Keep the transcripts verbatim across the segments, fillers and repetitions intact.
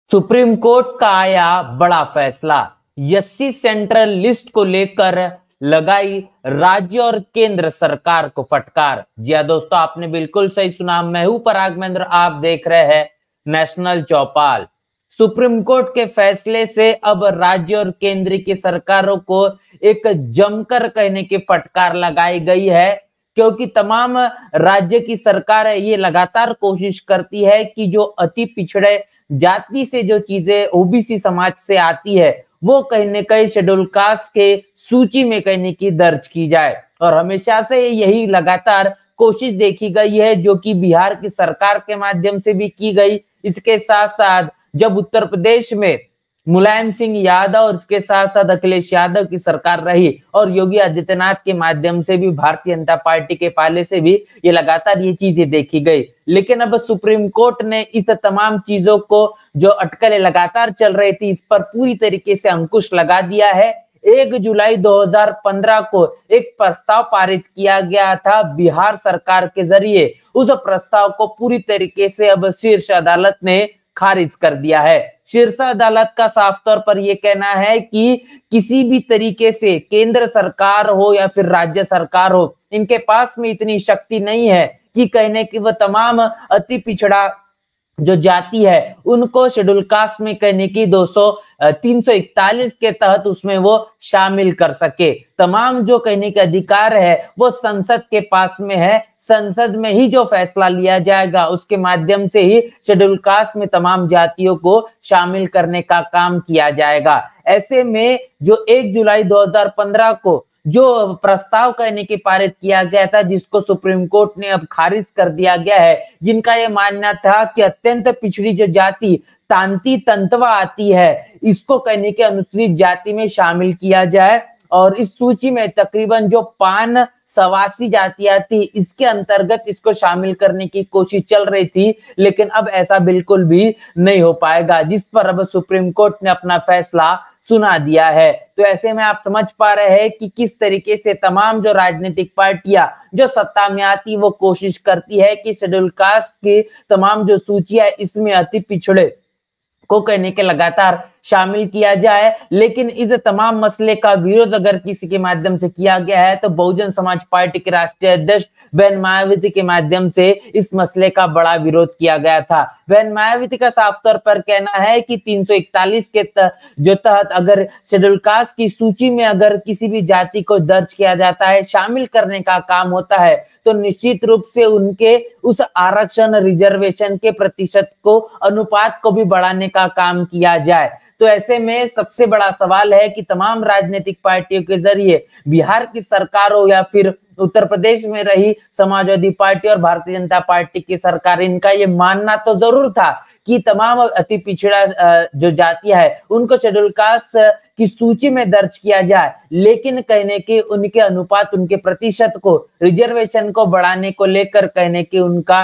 Supreme court का आया बड़ा फैसला। एससी सेंट्रल लिस्ट को लेकर लगाई राज्य और केंद्र सरकार को फटकार। जी हां दोस्तों, आपने बिल्कुल सही सुना। मैं हूं पराग महेंद्र, आप देख रहे हैं नेशनल चौपाल। सुप्रीम कोर्ट के फैसले से अब राज्य और केंद्र की सरकारों को एक जमकर कहने की फटकार लगाई गई है, क्योंकि तमाम राज्य की सरकार है ये लगातार कोशिश करती है कि जो अति पिछड़े जाति से जो चीजें ओबीसी समाज से आती है वो कहीं न कहीं शेड्यूल कास्ट के सूची में कहीं की दर्ज की जाए। और हमेशा से यही लगातार कोशिश देखी गई है, जो कि बिहार की सरकार के माध्यम से भी की गई। इसके साथ साथ जब उत्तर प्रदेश में मुलायम सिंह यादव और इसके साथ साथ अखिलेश यादव की सरकार रही और योगी आदित्यनाथ के माध्यम से भी, भारतीय जनता पार्टी के पाले से भी ये लगातार ये चीजें देखी गई। लेकिन अब सुप्रीम कोर्ट ने इस तमाम चीजों को, जो अटकलें लगातार चल रही थी, इस पर पूरी तरीके से अंकुश लगा दिया है। एक जुलाई दो हज़ार पंद्रह को एक प्रस्ताव पारित किया गया था बिहार सरकार के जरिए। उस प्रस्ताव को पूरी तरीके से अब शीर्ष अदालत ने खारिज कर दिया है। शीर्ष अदालत का साफ तौर पर यह कहना है कि किसी भी तरीके से केंद्र सरकार हो या फिर राज्य सरकार हो, इनके पास में इतनी शक्ति नहीं है कि कहने कि वह तमाम अति पिछड़ा जो जाति है उनको शेड्यूल कास्ट में कहने की दो सौ तीन सौ इकतालीस के तहत उसमें वो शामिल कर सके। तमाम जो कहने के अधिकार है वो संसद के पास में है। संसद में ही जो फैसला लिया जाएगा उसके माध्यम से ही शेड्यूल कास्ट में तमाम जातियों को शामिल करने का काम किया जाएगा। ऐसे में जो एक जुलाई दो हज़ार पंद्रह को जो प्रस्ताव कहने की पारित किया गया था, जिसको सुप्रीम कोर्ट ने अब खारिज कर दिया गया है, जिनका यह मानना था कि अत्यंत पिछड़ी जो जाति तांती तंतवा आती है, इसको कहने के अनुसूचित जाति में शामिल किया जाए। और इस सूची में तकरीबन जो पान सवासी जातियां थी, इसके अंतर्गत इसको शामिल करने की कोशिश चल रही थी, लेकिन अब ऐसा बिल्कुल भी नहीं हो पाएगा, जिस पर अब सुप्रीम कोर्ट ने अपना फैसला सुना दिया है। तो ऐसे में आप समझ पा रहे हैं कि किस तरीके से तमाम जो राजनीतिक पार्टियां जो सत्ता में आती वो कोशिश करती है कि शेड्यूल कास्ट की तमाम जो सूचियां इसमें अति पिछड़े को कहने के लगातार शामिल किया जाए। लेकिन इस तमाम मसले का विरोध अगर किसी के माध्यम से किया गया है तो बहुजन समाज पार्टी के राष्ट्रीय अध्यक्ष बहन मायावती के माध्यम से इस मसले का बड़ा विरोध किया गया था। बहन मायावती का साफ तौर पर कहना है कि तीन सौ इकतालीस के तह, जो तहत अगर शेड्यूल कास्ट की सूची में अगर किसी भी जाति को दर्ज किया जाता है, शामिल करने का काम होता है, तो निश्चित रूप से उनके उस आरक्षण रिजर्वेशन के प्रतिशत को, अनुपात को भी बढ़ाने का काम किया जाए। तो ऐसे में सबसे बड़ा सवाल है कि तमाम राजनीतिक पार्टियों के जरिए बिहार की सरकार हो या फिर उत्तर प्रदेश में रही समाजवादी पार्टी और भारतीय जनता पार्टी की सरकार, इनका ये मानना तो जरूर था कि तमाम अति पिछड़ा जो जातियां है उनको शेड्यूल कास्ट की सूची में दर्ज किया जाए, लेकिन कहने के उनके अनुपात, उनके प्रतिशत को, रिजर्वेशन को बढ़ाने को लेकर कहने के उनका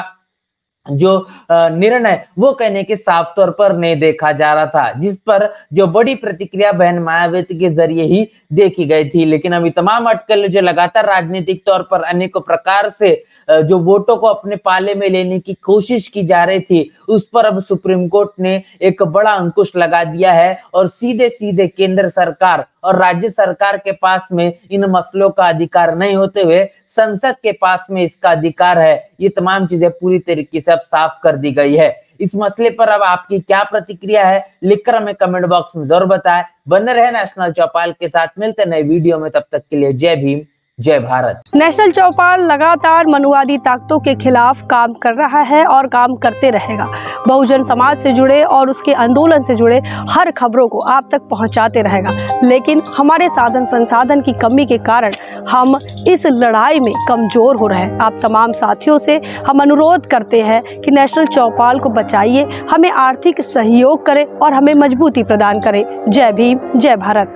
जो निर्णय वो कहने के साफ तौर पर नहीं देखा जा रहा था, जिस पर जो बड़ी प्रतिक्रिया बहन मायावती के जरिए ही देखी गई थी। लेकिन अभी तमाम अटकलें जो लगातार राजनीतिक तौर पर अनेकों प्रकार से जो वोटों को अपने पाले में लेने की कोशिश की जा रही थी, उस पर अब सुप्रीम कोर्ट ने एक बड़ा अंकुश लगा दिया है और सीधे सीधे केंद्र सरकार और राज्य सरकार के पास में इन मसलों का अधिकार नहीं होते हुए संसद के पास में इसका अधिकार है। ये तमाम चीजें पूरी तरीके से अब साफ कर दी गई है। इस मसले पर अब आपकी क्या प्रतिक्रिया है, लिखकर हमें कमेंट बॉक्स में जरूर बताएं। बने रहे नेशनल चौपाल के साथ, मिलते नए वीडियो में, तब तक के लिए जय भीम, जय भारत। नेशनल चौपाल लगातार मनुवादी ताकतों के खिलाफ काम कर रहा है और काम करते रहेगा। बहुजन समाज से जुड़े और उसके आंदोलन से जुड़े हर खबरों को आप तक पहुंचाते रहेगा। लेकिन हमारे साधन संसाधन की कमी के कारण हम इस लड़ाई में कमजोर हो रहे हैं। आप तमाम साथियों से हम अनुरोध करते हैं कि नेशनल चौपाल को बचाइए, हमें आर्थिक सहयोग करें और हमें मजबूती प्रदान करें। जय भीम, जय भारत।